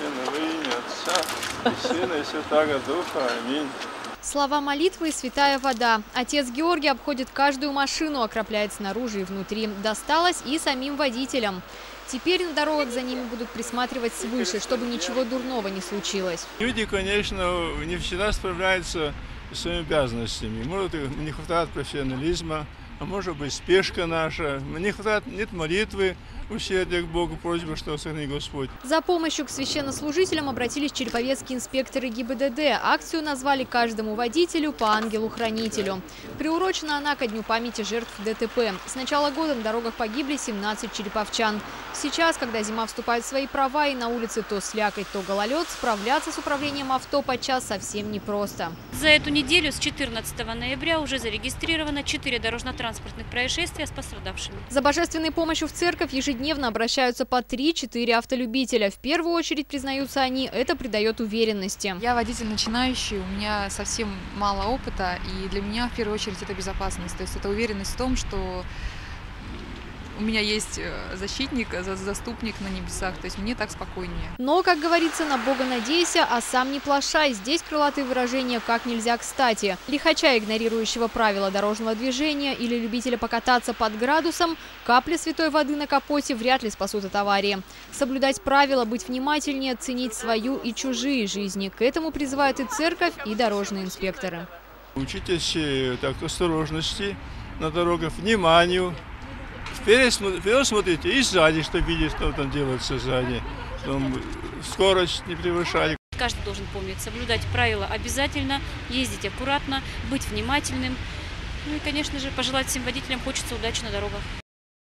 Священного имя Отца и Сына и Святаго Духа. Аминь. Слова молитвы и святая вода. Отец Георгий обходит каждую машину, окропляет снаружи и внутри. Досталось и самим водителям. Теперь на дорогах за ними будут присматривать свыше, чтобы ничего дурного не случилось. Люди, конечно, не всегда справляются с своими обязанностями. Может, не хватает профессионализма, а может быть, спешка наша. Не хватает, нет молитвы, усердия к Богу, просьба, что сохрани Господь. За помощью к священнослужителям обратились череповецкие инспекторы ГИБДД. Акцию назвали «Каждому водителю по ангелу-хранителю». Приурочена она ко дню памяти жертв ДТП. С начала года на дорогах погибли 17 череповчан. Сейчас, когда зима вступает в свои права и на улице то слякоть, то гололед, справляться с управлением авто подчас совсем непросто. За эту неделю с 14 ноября уже зарегистрировано 4 дорожно-транспортных происшествия с пострадавшими. За божественной помощью в церковь ежедневно обращаются по 3-4 автолюбителя. В первую очередь, признаются они, это придает уверенности. Я водитель начинающий, у меня совсем мало опыта, и для меня в первую очередь это безопасность. То есть это уверенность в том, что у меня есть защитник, заступник на небесах, то есть мне так спокойнее. Но, как говорится, на Бога надейся, а сам не плашай. Здесь крылатые выражения как нельзя кстати. Лихача, игнорирующего правила дорожного движения или любителя покататься под градусом, капли святой воды на капоте вряд ли спасут от аварии. Соблюдать правила, быть внимательнее, ценить свою и чужие жизни. К этому призывают и церковь, и дорожные инспекторы. Учитесь так осторожности на дорогах, вниманию. Вперед смотрите и сзади, что видите, что там делается сзади. Скорость не превышать. Каждый должен помнить, соблюдать правила обязательно, ездить аккуратно, быть внимательным. Ну и, конечно же, пожелать всем водителям хочется удачи на дорогах.